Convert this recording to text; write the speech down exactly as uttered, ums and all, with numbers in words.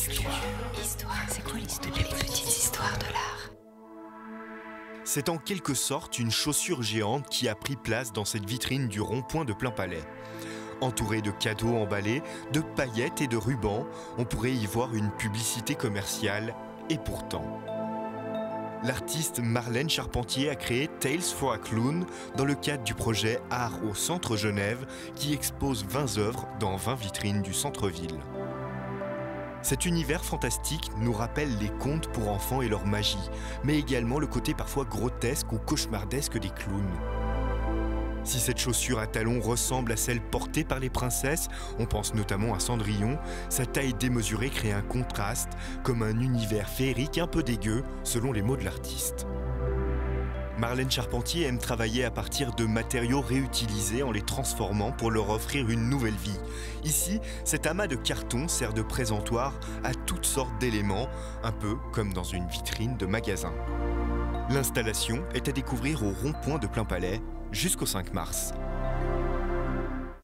Histoire. Histoire. C'est quoi l'histoire? Les petites histoires de l'art. C'est en quelque sorte une chaussure géante qui a pris place dans cette vitrine du rond-point de Plainpalais. Entourée de cadeaux emballés, de paillettes et de rubans, on pourrait y voir une publicité commerciale, et pourtant. L'artiste Marlène Charpentier a créé Tales for a Clown dans le cadre du projet Art au Centre Genève qui expose vingt œuvres dans vingt vitrines du centre-ville. Cet univers fantastique nous rappelle les contes pour enfants et leur magie, mais également le côté parfois grotesque ou cauchemardesque des clowns. Si cette chaussure à talons ressemble à celle portée par les princesses, on pense notamment à Cendrillon, sa taille démesurée crée un contraste, comme un univers féerique un peu dégueu, selon les mots de l'artiste. Marlène Charpentier aime travailler à partir de matériaux réutilisés en les transformant pour leur offrir une nouvelle vie. Ici, cet amas de carton sert de présentoir à toutes sortes d'éléments, un peu comme dans une vitrine de magasin. L'installation est à découvrir au rond-point de Plainpalais jusqu'au cinq mars.